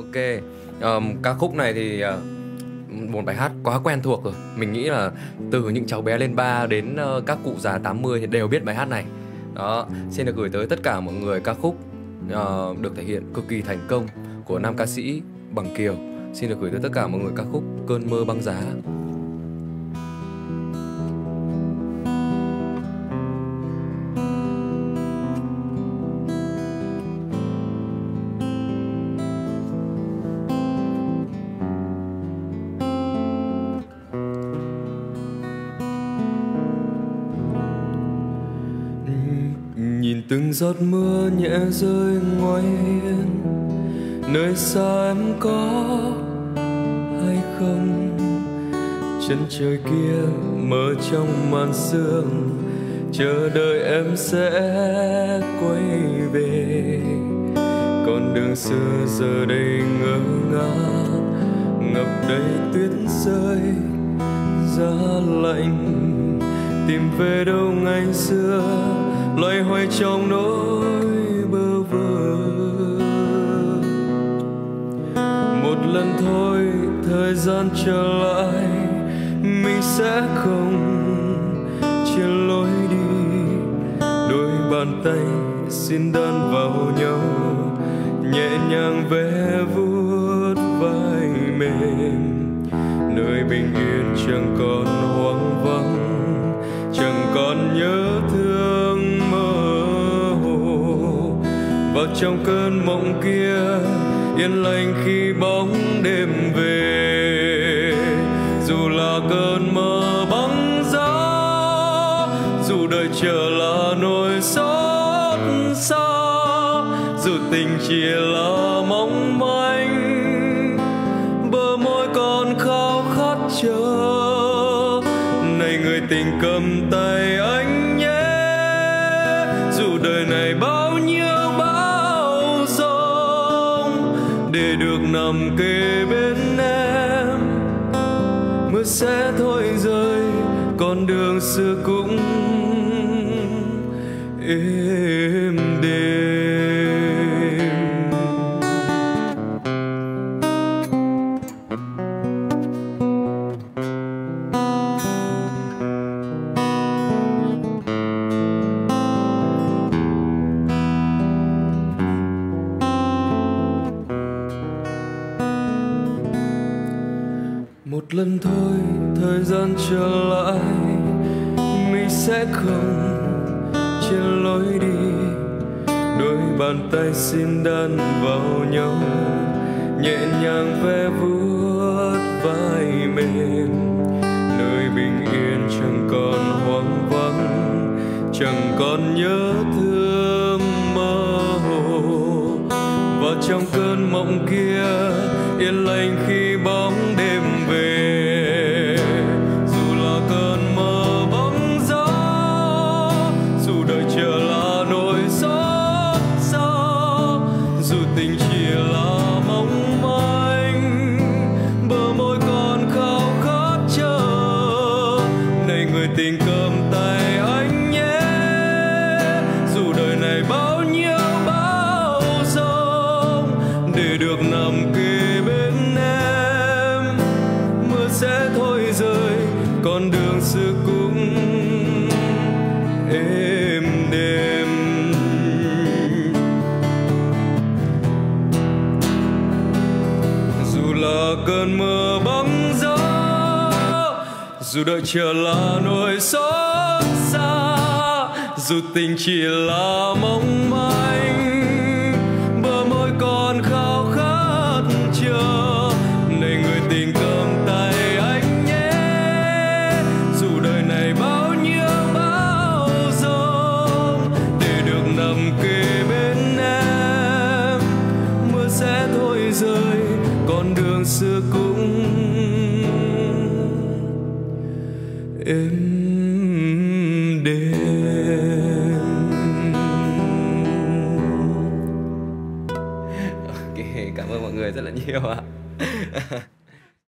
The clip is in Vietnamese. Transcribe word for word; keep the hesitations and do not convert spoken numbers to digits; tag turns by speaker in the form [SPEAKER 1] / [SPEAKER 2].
[SPEAKER 1] Ok, Ờm, ca khúc này thì ờ, một bài hát quá quen thuộc rồi. Mình nghĩ là từ những cháu bé lên ba đến ờ, các cụ già tám mươi thì đều biết bài hát này. Đó, xin được gửi tới tất cả mọi người ca khúc ờ, được thể hiện cực kỳ thành công của nam ca sĩ Bằng Kiều. Xin được gửi tới tất cả mọi người ca khúc Cơn mơ băng giá. Nhìn từng giọt mưa nhẹ rơi ngoài hiên, nơi xa em có hay không? Chân trời kia mơ trong màn sương, chờ đợi em sẽ quay về. Con đường xưa giờ đây ngơ ngác, ngập đầy tuyết rơi giá lạnh. Tìm về đâu ngày xưa, loay hoay trong nỗi bơ vơ. Một lần thôi thời gian trở lại, mình sẽ không chia lối đi. Đôi bàn tay xin đan vào nhau, nhẹ nhàng ve vuốt vai mềm. Nơi bình yên chẳng còn hoang vắng, chẳng còn nhớ thương mơ hồ. Vào trong cơn mộng kia yên lành khi bóng đêm về. Dù là cơn mơ băng giá, dù đời chờ là nỗi xót xa, dù tình chỉ là mong manh, bờ môi còn khao khát chờ. Này người tình cầm tay anh nhé, dù đời này bao nhiêu bão giông, để được nằm kề bên em. Mưa sẽ thôi rơi, con đường xưa cũng êm đềm. Một lần thôi thời gian trở lại, mình sẽ không chia lối đi. Đôi bàn tay xin đan vào nhau, nhẹ nhàng ve vuốt vai mềm. Nơi bình yên chẳng còn hoang vắng, chẳng còn nhớ thương mơ hồ. Và trong cơn mộng kia yên lành khi bóng đêm về. Dù là cơn mơ bóng gió, dù đời chờ là nỗi xót xa, dù tình chỉ là mong manh, bờ môi còn khao khát chờ. Này người tình cầm tay anh nhé, dù đời này bao nhiêu bão giông, để được nằm kề bên em. Mưa sẽ thôi rơi, con đường xưa cũng êm đềm. Dù là cơn mưa bóng gió, dù đợi chờ là nỗi xót xa, dù tình chỉ là mong manh, bờ môi còn khao khát chờ. Này người tình cầm tay anh nhé, dù đời này bao nhiêu bão giông, để được nằm kề bên em. Mưa sẽ thôi rơi, con đường xưa cũng êm đềm. Ok, cảm ơn mọi người rất là nhiều ạ.